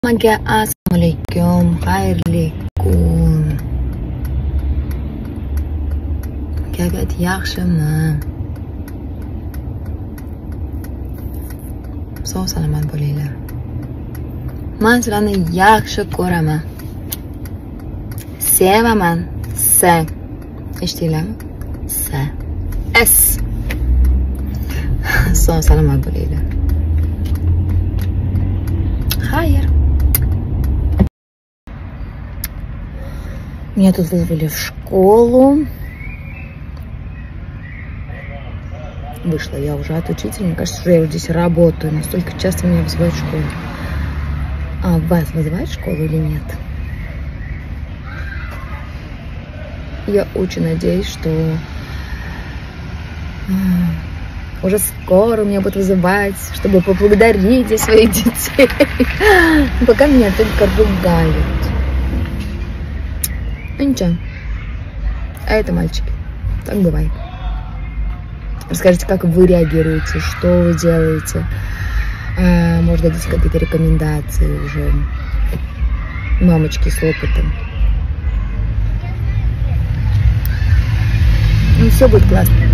Hammaga assalomu alaykum, xayrli kun. Kayfiyat yaxshimi? Sog' salomat bo'linglar. Men sizlarni yaxshi ko'raman. Sevaman. Eshitdinglarmi? S. Sog' salomat bo'linglar. Xayr. Меня тут вызвали в школу. Вышла я уже от учителя. Мне кажется, что я здесь работаю. Настолько часто меня вызывают в школу. А вас вызывают в школу или нет? Я очень надеюсь, что уже скоро меня будут вызывать, чтобы поблагодарить за своих детей. Пока меня только ругают. Ну ничего. А это мальчики. Так бывает. Расскажите, как вы реагируете, что вы делаете. Может, дадите какие-то рекомендации уже. Мамочки с опытом. Ну, все будет классно.